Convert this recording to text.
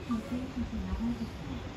女性客長いですね。